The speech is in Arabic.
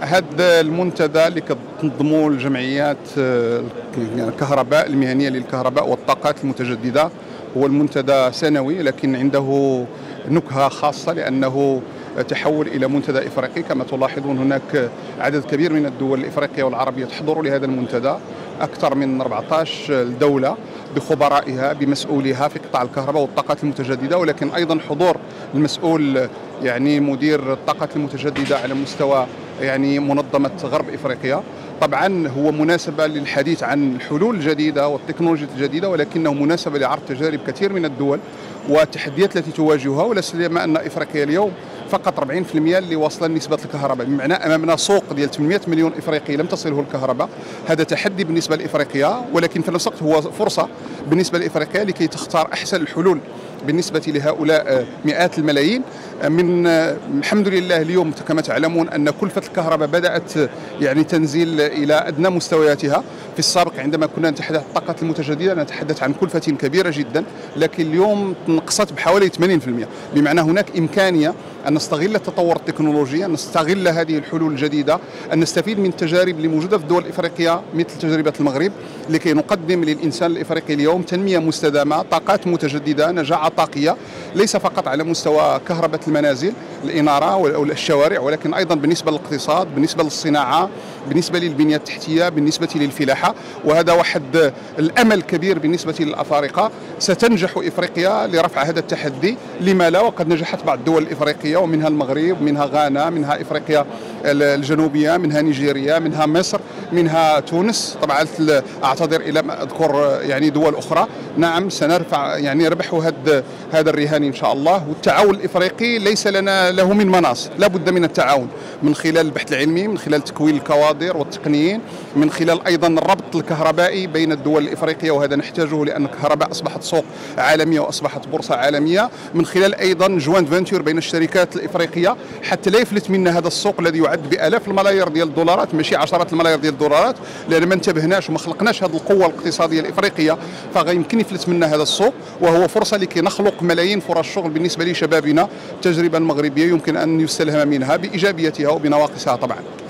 هذا المنتدى اللي كتنظموا الجمعيات الكهرباء المهنيه للكهرباء والطاقات المتجدده هو المنتدى سنوي، لكن عنده نكهه خاصه لانه تحول الى منتدى افريقي. كما تلاحظون هناك عدد كبير من الدول الافريقيه والعربيه تحضر لهذا المنتدى، اكثر من 14 دوله بخبرائها بمسؤوليها في قطاع الكهرباء والطاقات المتجدده، ولكن ايضا حضور المسؤول يعني مدير الطاقات المتجدده على مستوى يعني منظمه غرب افريقيا. طبعا هو مناسبه للحديث عن الحلول الجديده والتكنولوجيا الجديده، ولكنه مناسبه لعرض تجارب كثير من الدول والتحديات التي تواجهها، ولا سيما ان افريقيا اليوم فقط 40% اللي واصله نسبه الكهرباء، بمعنى امامنا سوق ديال 800 مليون افريقي لم تصله الكهرباء. هذا تحدي بالنسبه لافريقيا، ولكن في نفس الوقت هو فرصه بالنسبه لافريقيا لكي تختار احسن الحلول بالنسبه لهؤلاء مئات الملايين. من الحمد لله اليوم كما تعلمون ان كلفه الكهرباء بدات يعني تنزل الى ادنى مستوياتها. في السابق عندما كنا نتحدث عن الطاقات المتجدده نتحدث عن كلفه كبيره جدا، لكن اليوم نقصت بحوالي 80%، بمعنى هناك امكانيه ان نستغل التطور التكنولوجي، ان نستغل هذه الحلول الجديده، ان نستفيد من التجارب اللي موجوده في الدول الافريقيه مثل تجربه المغرب، لكي نقدم للانسان الافريقي اليوم تنميه مستدامه، طاقات متجدده، نجاعه طاقيه، ليس فقط على مستوى كهرباء المنازل، الاناره او الشوارع، ولكن ايضا بالنسبه للاقتصاد، بالنسبه للصناعه، بالنسبه للبنيه التحتيه، بالنسبه للفلاحه. وهذا واحد الامل كبير بالنسبه للافارقه. ستنجح افريقيا لرفع هذا التحدي، لما لا؟ وقد نجحت بعض الدول الافريقيه ومنها المغرب، منها غانا، منها افريقيا الجنوبيه، منها نيجيريا، منها مصر، منها تونس. طبعا اعتذر الى ما اذكر يعني دول اخرى. نعم سنرفع يعني ربح هذا الرهان ان شاء الله. والتعاون الافريقي ليس لنا له من مناص، لا بد من التعاون من خلال البحث العلمي، من خلال تكوين الكوادر والتقنيين، من خلال ايضا الربط الكهربائي بين الدول الافريقيه، وهذا نحتاجه لان الكهرباء اصبحت سوق عالميه واصبحت بورصه عالميه، من خلال ايضا جوينت فينتشر بين الشركات الافريقيه حتى لا يفلت منا هذا السوق الذي يعد بالاف الملايير ديال الدولارات، ماشي عشرات الملايير ديال الدولارات، لان ما انتبهناش وما خلقناش هذه القوه الاقتصاديه الافريقيه فغيمكن يفلت منا هذا السوق. وهو فرصه لكي نخلق ملايين فرص شغل بالنسبه لشبابنا. التجربه المغربيه يمكن ان يستلهم منها بايجابيتها وبنواقصها طبعا.